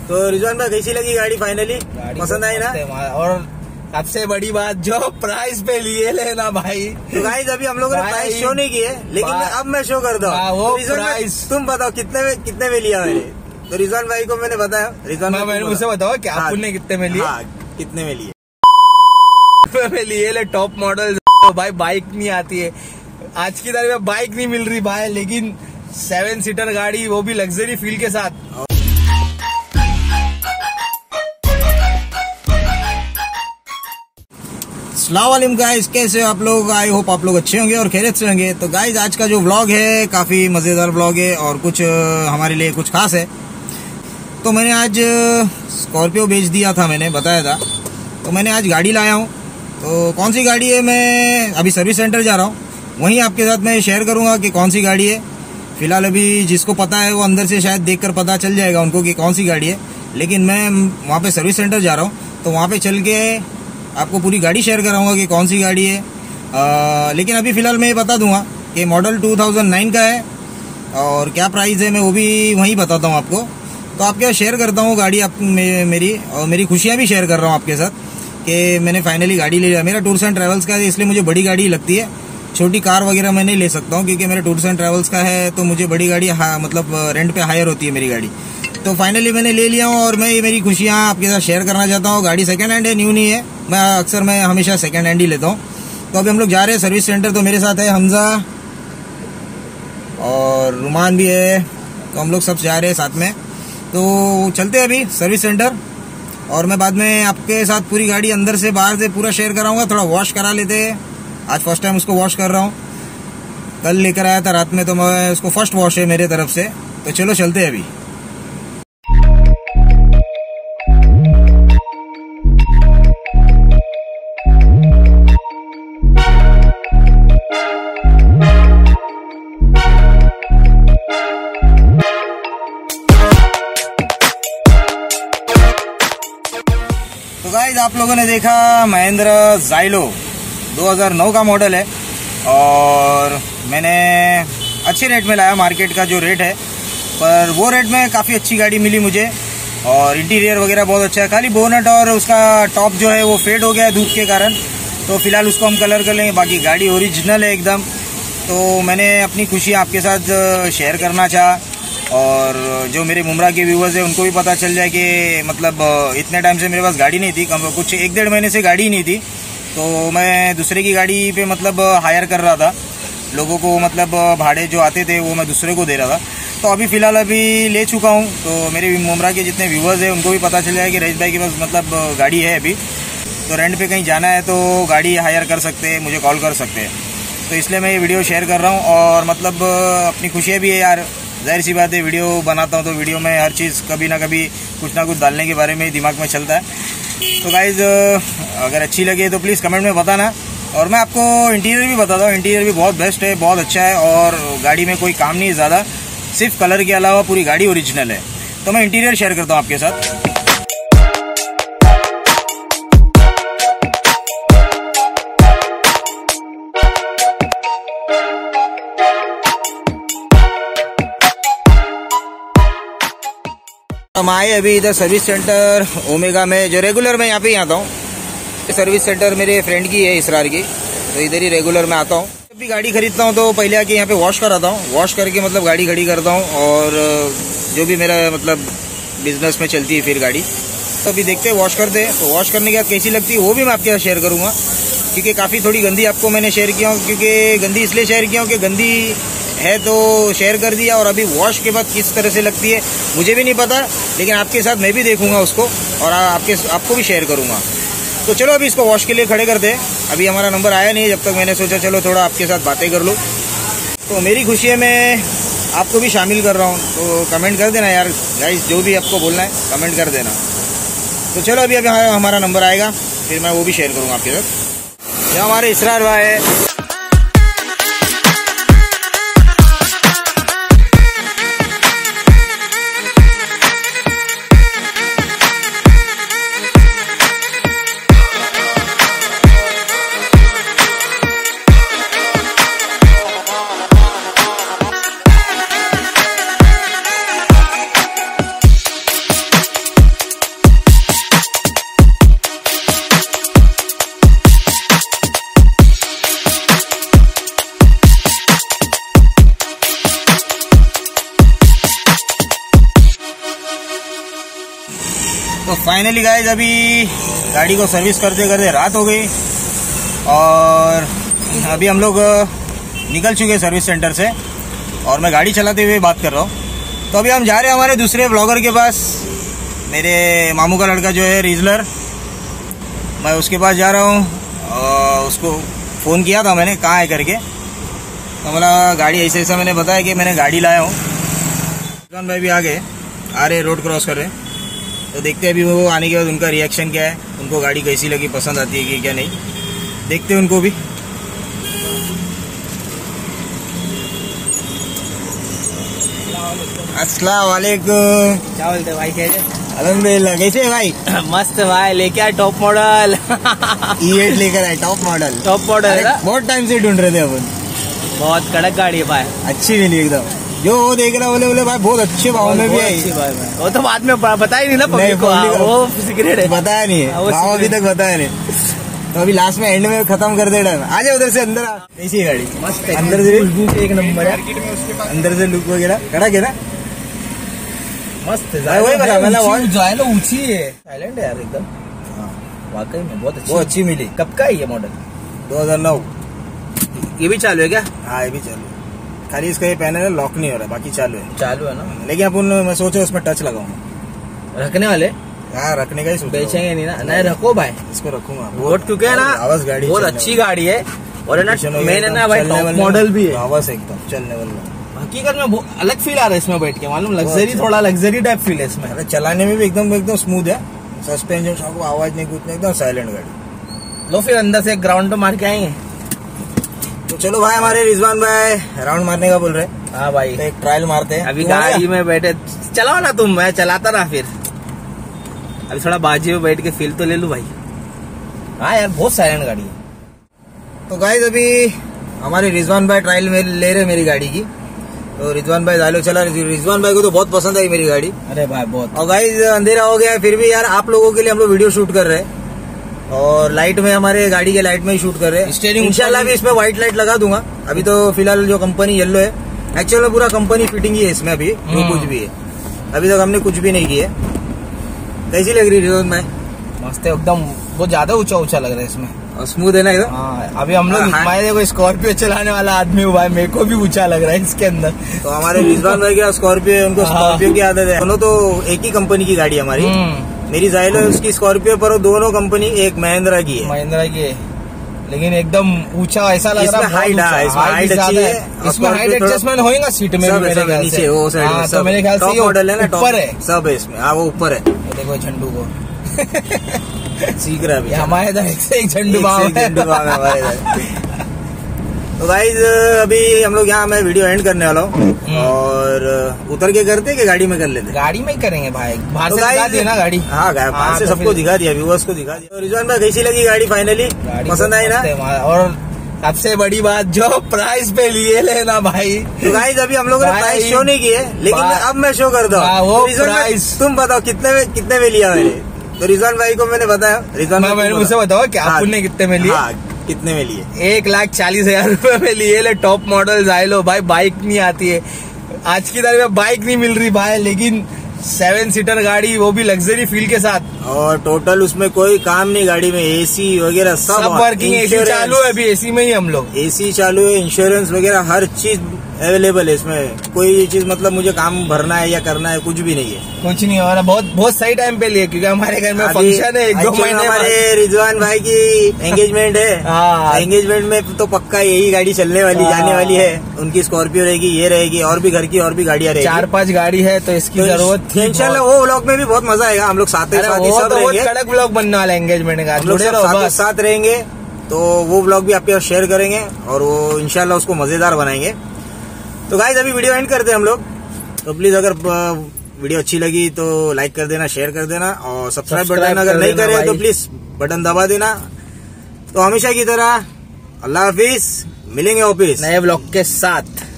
तो रिजवान भाई कैसी लगी गाड़ी? फाइनली पसंद आई ना? और सबसे बड़ी बात जो प्राइस पे लिए लेना भाई। तो गाइस अभी हम लोगों ने प्राइस शो नहीं किए, लेकिन अब मैं शो कर दूं। वो प्राइस तुम बताओ कितने में लिया मैंने? तो रिजवान भाई को मैंने बताया। रिजवान भाई मुझसे बताओ कि आपने कितने में लिए? कितने में लिए? में लिए ले टॉप मॉडल भाई। बाइक नहीं आती है आज की तारीख में, बाइक नहीं मिल रही भाई, लेकिन 7 सीटर गाड़ी, वो भी लग्जरी फील के साथ। अस्सलाम वालेकुम गाइस, कैसे हो आप लोग? आई होप आप लोग अच्छे होंगे और खैरियत से होंगे। तो गाइस आज का जो व्लॉग है काफी मजेदार व्लॉग है और कुछ हमारे लिए कुछ खास है। तो मैंने आज स्कॉर्पियो बेच दिया था, मैंने बताया था। तो मैंने आज गाड़ी लाया हूँ। तो कौन सी गाड़ी है, मैं अभी सर्विस सेंटर जा रहा हूँ, वहीं आपके साथ मैं शेयर करूँगा कि कौन सी गाड़ी है। फिलहाल अभी जिसको पता है वो अंदर से शायद देखकर पता चल जाएगा उनको कि कौन सी गाड़ी है, लेकिन मैं वहाँ पे सर्विस सेंटर जा रहा हूँ तो वहाँ पे चल के आपको पूरी गाड़ी शेयर कराऊंगा कि कौन सी गाड़ी है। लेकिन अभी फ़िलहाल मैं ये बता दूंगा कि मॉडल 2009 का है और क्या प्राइस है, मैं वो भी वहीं बताता हूँ आपको। तो आपके साथ शेयर करता हूँ गाड़ी मेरी, और मेरी खुशियाँ भी शेयर कर रहा हूँ आपके साथ कि मैंने फाइनली गाड़ी ले लिया। मेरा टूर्स एंड ट्रैवल्स का है, इसलिए मुझे बड़ी गाड़ी लगती है। छोटी कार वगैरह मैं नहीं ले सकता हूँ क्योंकि मेरा टूर्स एंड ट्रैवल्स का है, तो मुझे बड़ी गाड़ी मतलब रेंट पे हायर होती है मेरी गाड़ी। तो फाइनली मैंने ले लिया हूँ और मैं ये मेरी खुशियाँ आपके साथ शेयर करना चाहता हूँ। गाड़ी सेकंड हैंड है, न्यू नहीं है। मैं हमेशा सेकंड हैंड ही लेता हूँ। तो अभी हम लोग जा रहे हैं सर्विस सेंटर। तो मेरे साथ है हमजा और रुमान भी है, तो हम लोग सब जा रहे हैं साथ में। तो चलते हैं अभी सर्विस सेंटर और मैं बाद में आपके साथ पूरी गाड़ी अंदर से बाहर से पूरा शेयर कराऊंगा। थोड़ा वॉश करा लेते हैं, आज फर्स्ट टाइम उसको वॉश कर रहा हूँ। कल लेकर आया था रात में, तो मैं उसको फर्स्ट वॉश है मेरे तरफ से। तो चलो चलते हैं अभी। तो गाइस आप लोगों ने देखा महिंद्रा ज़ाइलो 2009 का मॉडल है और मैंने अच्छे रेट में लाया, मार्केट का जो रेट है, पर वो रेट में काफ़ी अच्छी गाड़ी मिली मुझे। और इंटीरियर वगैरह बहुत अच्छा है, खाली बोनट और उसका टॉप जो है वो फेड हो गया है धूप के कारण, तो फिलहाल उसको हम कलर कर लेंगे। बाकी गाड़ी ओरिजिनल है एकदम। तो मैंने अपनी खुशी आपके साथ शेयर करना चाहा और जो मेरे मुमरा के व्यूवर्स हैं उनको भी पता चल जाए कि मतलब इतने टाइम से मेरे पास गाड़ी नहीं थी, कुछ 1-1.5 महीने से गाड़ी नहीं थी। तो मैं दूसरे की गाड़ी पे मतलब हायर कर रहा था लोगों को, मतलब भाड़े जो आते थे वो मैं दूसरे को दे रहा था। तो अभी फ़िलहाल अभी ले चुका हूँ, तो मेरे मुमरा के जितने व्यूवर्स हैं उनको भी पता चल जाए कि रईस भाई के पास मतलब गाड़ी है अभी, तो रेंट पे कहीं जाना है तो गाड़ी हायर कर सकते हैं, मुझे कॉल कर सकते हैं। तो इसलिए मैं ये वीडियो शेयर कर रहा हूँ और मतलब अपनी खुशियाँ भी है यार। जाहिर सी बात है, वीडियो बनाता हूँ तो वीडियो में हर चीज़ कभी ना कभी कुछ ना कुछ डालने के बारे में दिमाग में चलता है। तो गाइज़ अगर अच्छी लगे तो प्लीज़ कमेंट में बताना। और मैं आपको इंटीरियर भी बताता हूँ, इंटीरियर भी बहुत बेस्ट है, बहुत अच्छा है और गाड़ी में कोई काम नहीं है ज़्यादा, सिर्फ कलर के अलावा पूरी गाड़ी ओरिजिनल है। तो मैं इंटीरियर शेयर करता हूँ आपके साथ। हम आए अभी इधर सर्विस सेंटर ओमेगा में, जो रेगुलर मैं यहाँ पे ही आता हूँ। सर्विस सेंटर मेरे फ्रेंड की है, इसरार की, तो इधर ही रेगुलर मैं आता हूँ। जब भी गाड़ी खरीदता हूँ तो पहले आके यहाँ पे वॉश कराता हूँ, वॉश करके मतलब गाड़ी खड़ी करता हूँ और जो भी मेरा मतलब बिजनेस में चलती है फिर गाड़ी। तो अभी देखते हैं, वॉश करते हैं। तो वॉश करने के बाद कैसी लगती है वो भी मैं आपके साथ शेयर करूँगा, क्योंकि काफ़ी थोड़ी गंदी आपको मैंने शेयर किया हूँ, क्योंकि गंदी इसलिए शेयर किया हूँ कि गंदी है तो शेयर कर दिया, और अभी वॉश के बाद किस तरह से लगती है मुझे भी नहीं पता, लेकिन आपके साथ मैं भी देखूंगा उसको और आपको भी शेयर करूंगा। तो चलो अभी इसको वॉश के लिए खड़े करते हैं। अभी हमारा नंबर आया नहीं, जब तक मैंने सोचा चलो थोड़ा आपके साथ बातें कर लूँ। तो मेरी खुशी है, मैं आपको भी शामिल कर रहा हूँ, तो कमेंट कर देना यार गाइस, जो भी आपको बोलना है कमेंट कर देना। तो चलो अभी हमारा नंबर आएगा, फिर मैं वो भी शेयर करूँगा आपके साथ। ये हमारे इसरार भाई है। तो फाइनली गाइज अभी गाड़ी को सर्विस करते करते रात हो गई और अभी हम लोग निकल चुके सर्विस सेंटर से और मैं गाड़ी चलाते हुए बात कर रहा हूँ। तो अभी हम जा रहे हैं हमारे दूसरे ब्लॉगर के पास, मेरे मामू का लड़का जो है रिजलर, मैं उसके पास जा रहा हूँ। उसको फ़ोन किया था मैंने कहाँ है करके, तो बोला गाड़ी ऐसे ऐसा मैंने बताया कि मैंने गाड़ी लाया हूँ। रिजवान भाई भी आ रहे रोड क्रॉस कर रहे, तो देखते हैं अभी वो आने के बाद उनका रिएक्शन क्या है, उनको गाड़ी कैसी लगी, पसंद आती है कि क्या नहीं, देखते हैं उनको भी। अस्सलाम वालेकुम। क्या बोलते भाई, कैसे? अल्हम्दुलिल्लाह। कैसे है भाई? मस्त भाई, लेके आए टॉप मॉडल। E8 लेकर आए, टॉप मॉडल। टॉप मॉडल है ना? बहुत टाइम से ढूंढ रहे थे अपन। बहुत कड़क गाड़ी है भाई, अच्छी मिली एकदम। जो वो देख रहा बोले भाई बहुत अच्छे भाव में भी आई। वो तो बाद में पता ही नहीं ना पब्लिक को, वो सीक्रेट है, बताया नहीं है भाव अभी तक, बताया नहीं। तो अभी लास्ट में एंड में खत्म कर दे टाइम। आ जाए उधर से अंदर। कैसी है गाड़ी? मस्त है, अंदर से एक नंबर है, अंदर से लुक वगैरह कड़ा के ना मस्त है। वही बता मैंने, जो है ना ऊंची है, साइलेंट है यार एकदम। वाकई में बहुत अच्छी मिली। कब का है ये मॉडल? 2009। ये भी चालू है क्या? हाँ ये भी चालू है, खाली इसका ये पैनल लॉक नहीं हो रहा, बाकी चालू है। चालू है ना, लेकिन अपन मैं सोचा उसमें टच लगाऊंगा। रखने वाले? हाँ रखने का ही सोचा। बेचेंगे नहीं ना? नहीं रखो भाई, इसको रखूंगा बहुत, क्योंकि है ना आवाज गाड़ी बहुत अच्छी गाड़ी है और है ना मेन है ना भाई, टॉप मॉडल भी है। आवाज एकदम चलने वाला। हकीकत में अलग फील आ रहा है इसमें बैठ के, मालूम, लग्जरी, थोड़ा लग्जरी टाइप फील है इसमें। अरे चलाने में भी एकदम स्मूथ है, सस्पेंशन शॉक, आवाज नहीं, कुछ नहीं, एकदम साइलेंट गाड़ी। लो फिर अंदर से एक ग्राउंड तो मार के आएंगे। तो चलो भाई, हमारे रिजवान भाई राउंड मारने का बोल रहे। हाँ भाई, तो एक ट्रायल मारते हैं। अभी गाड़ी में बैठे, चलाओ ना तुम, मैं चलाता ना फिर। अभी थोड़ा बाजी में बैठ के फील तो ले लूं भाई। हाँ यार बहुत साइलेंट गाड़ी है। तो गाइस अभी हमारे रिजवान भाई ट्रायल में ले रहे मेरी गाड़ी की। तो रिजवान भाई जालो चला, रिजवान भाई को तो बहुत पसंद आई मेरी गाड़ी। अरे भाई बहुत। और गाइस अंधेरा हो गया, फिर भी यार आप लोगों के लिए हम लोग वीडियो शूट कर रहे हैं और लाइट में, हमारे गाड़ी के लाइट में ही शूट कर रहे हैं। इंशाल्लाह भी इसमें व्हाइट लाइट लगा दूंगा। अभी तो फिलहाल जो कंपनी येलो है, एक्चुअल में पूरा कंपनी फिटिंग ही है इसमें अभी, जो कुछ भी है अभी तक हमने कुछ भी नहीं किया। कैसी लग रही है रिजवान भाई? मस्त है एकदम, बहुत ज्यादा ऊंचा लग रहा है इसमें और स्मूथ है ना एकदम। हाँ, अभी हम लोग, मैं देखो स्कॉर्पियो चलाने वाला आदमी हुआ है, मेरे को भी ऊंचा लग रहा है इसके अंदर। तो हमारे रिजवान भाई का स्कॉर्पियो है, उनको स्कॉर्पियो की आदत है। दोनों तो एक ही कंपनी की गाड़ी हमारी, मेरी जाइलो है, उसकी स्कॉर्पियो, पर दोनों कंपनी एक महिंद्रा की है। महिंद्रा की है, लेकिन एकदम ऊंचा ऐसा लग रहा है। हाइट अच्छी है, इसमें हाइट एडजस्टमेंट होगा सीट में नीचे वो साइड। तो मेरे ख्याल से मॉडल है ना, ऊपर है सब है इसमें। हाँ वो ऊपर है, देखो झंडू को सीख रहा है हमारे इधर एक झंडू हमारे इधर। तो गाइज अभी हम लोग यहाँ मैं वीडियो एंड करने वाला हूँ और उतर के करते कि गाड़ी में कर लेते? गाड़ी में ही करेंगे भाई, बाहर तो से दिखा दिया ना गाड़ी। हाँ बाहर से सबको दिखा दिया, व्यूअर्स को दिखा दिया। तो रिजवान भाई कैसी लगी गाड़ी? फाइनली पसंद आई ना? और सबसे बड़ी बात, जो प्राइस पे लिए लेना भाई। तो गाइज अभी हम लोगों ने प्राइस शो नहीं किए, लेकिन अब मैं शो करता हूँ। तुम बताओ कितने में लिया मैंने? तो रिजवान भाई को मैंने बताया, रिजवान मैंने मुझसे बताओ कि आपने कितने में लिए? कितने में लिए? 1,40,000 रुपए में लिए ले, टॉप मॉडल जाइलो भाई। बाइक नहीं आती है आज की तारीख में, बाइक नहीं मिल रही भाई, लेकिन 7 सीटर गाड़ी, वो भी लग्जरी फील के साथ। और टोटल उसमें कोई काम नहीं, गाड़ी में एसी वगैरह सब वर्किंग, एसी चालू है, अभी एसी में ही हम लोग। एसी चालू है, इंश्योरेंस वगैरह हर चीज अवेलेबल है इसमें। कोई चीज मतलब मुझे काम भरना है या करना है कुछ भी नहीं है, कुछ नहीं हो रहा। बहुत सही टाइम पे लिए, क्योंकि हमारे घर में फंक्शन है 1-2 महीने। हमारे रिजवान भाई की एंगेजमेंट है। एंगेजमेंट में तो पक्का यही गाड़ी चलने वाली, जाने वाली है। उनकी स्कॉर्पियो रहेगी, ये रहेगी, और भी घर की और भी गाड़ियाँ रहेगी। 4-5 गाड़ी है, तो इसकी जरूरत थी। इंशाल्लाह वो व्लॉग में भी बहुत मजा आएगा। हम लोग साथ ही सब रहेंगे, कड़क व्लॉग बनने वाला एंगेजमेंट का, हम लोग साथ रहेंगे। तो वो व्लॉग भी आपके शेयर करेंगे और वो इंशाल्लाह उसको मजेदार बनाएंगे। तो गाइस अभी वीडियो एंड करते हैं हम लोग। तो प्लीज अगर वीडियो अच्छी लगी तो लाइक कर देना, शेयर कर देना और सब्सक्राइब बटन अगर नहीं करे तो प्लीज बटन दबा देना। तो हमेशा की तरह अल्लाह हाफिज, मिलेंगे ऑफिस नए व्लॉग के साथ।